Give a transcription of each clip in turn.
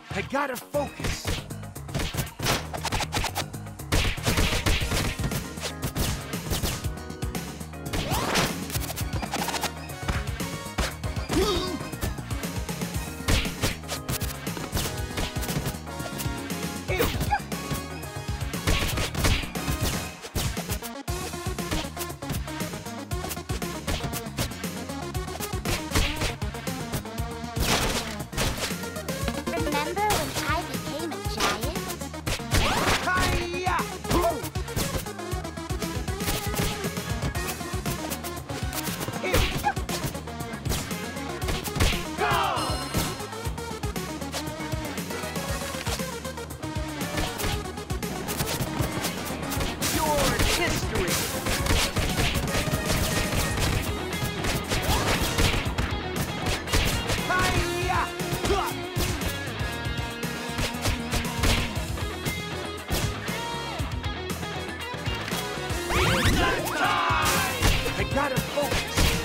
I gotta focus. Remember when I became a giant? Hi-ya! Boom! Go! Your history. Hi-ya! Huh! I gotta focus.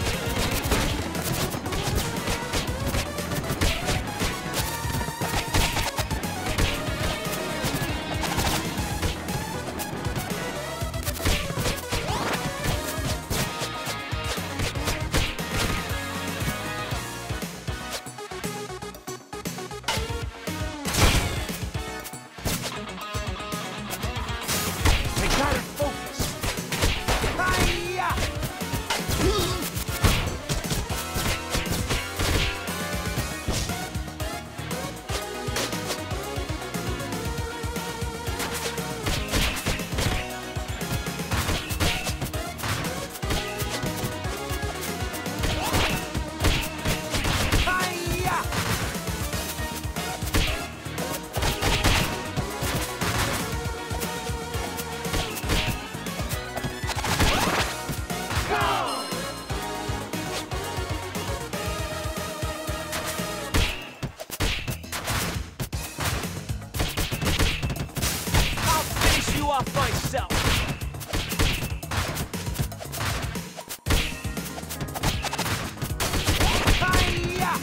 I gotta focus. Hi-ya! Hi-ya! Go! I'll finish you off myself. Hi-ya!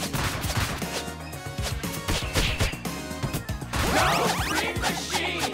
Go, green machine!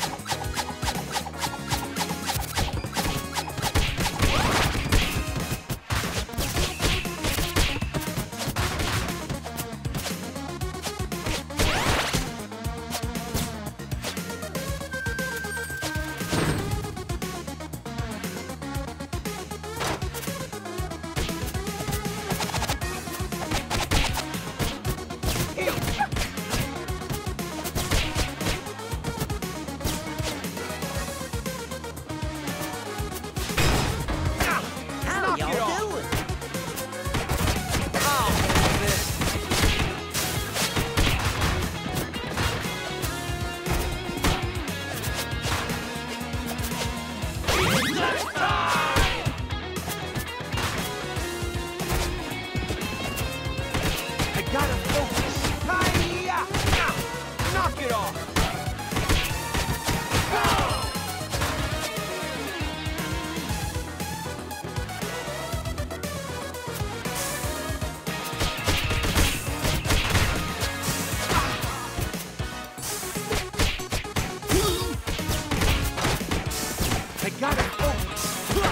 How y'all doing? Oh, this. I gotta focus. Hi-ya! Now, knock it off. Go! I gotta focus.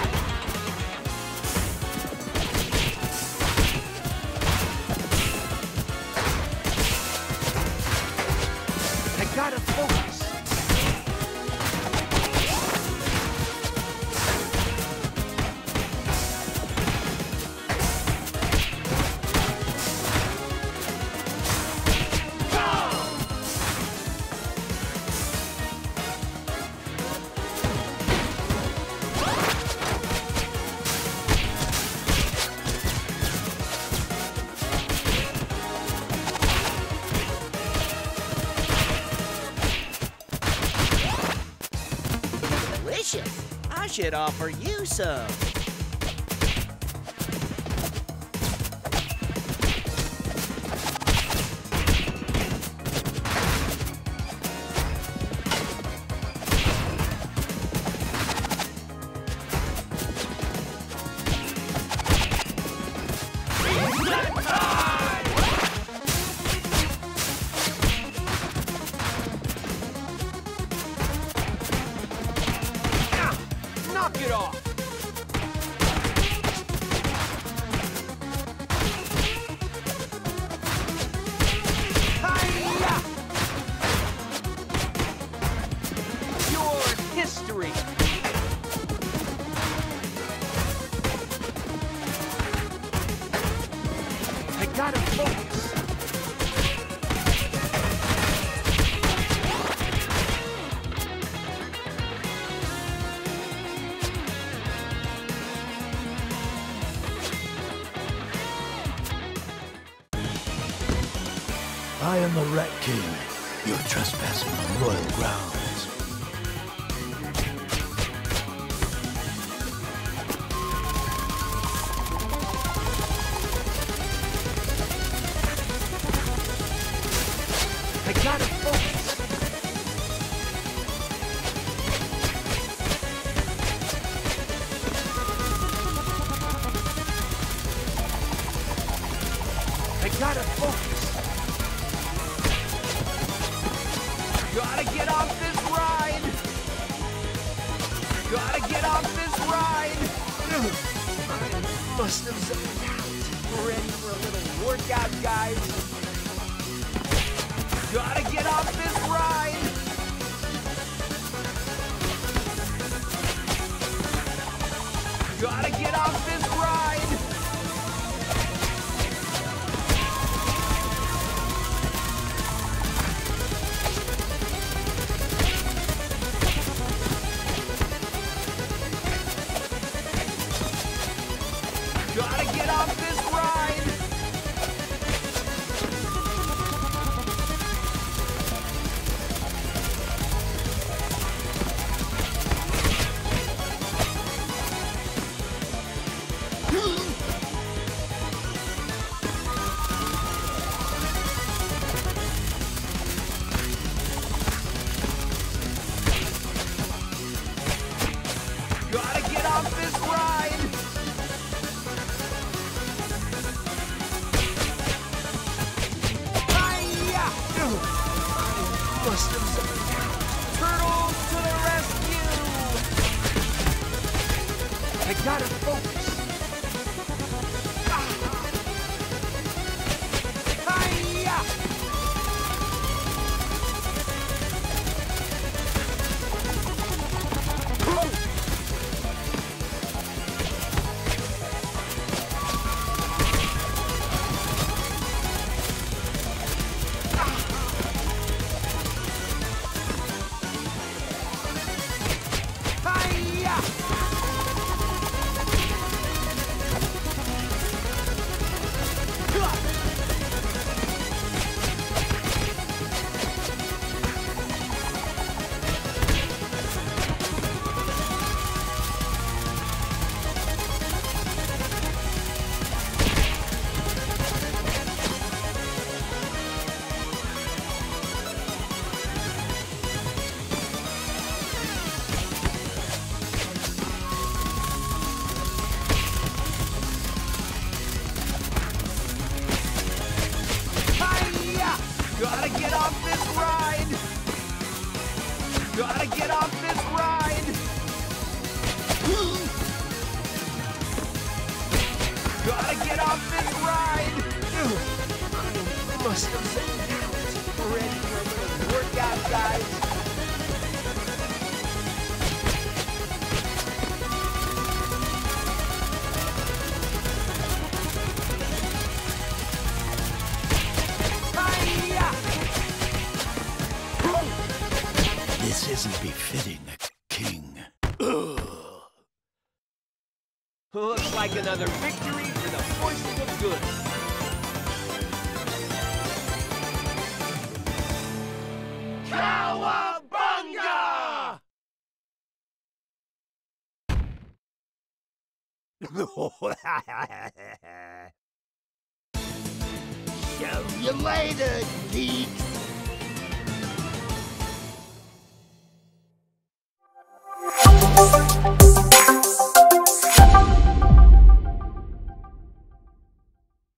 I gotta focus. Delicious. I should offer you some. I am the Rat King. You're trespassing on royal grounds. I gotta focus. I gotta focus. Gotta get off this ride. Gotta get off this ride. I must have zoned out. Ready for a little workout, guys. Gotta get off this ride. Gotta get off this ride. Gotta get off this ride! Gotta get off this ride! Must have zoned out. Turtles to the rescue! I gotta focus. Gotta get off this ride! Gotta get off this ride! Gotta get off this ride! I must have zoned out. Ready for a little workout, guys. This isn't befitting a king. Looks like another victory for the forces of good. Cowabunga! See you later, geeks.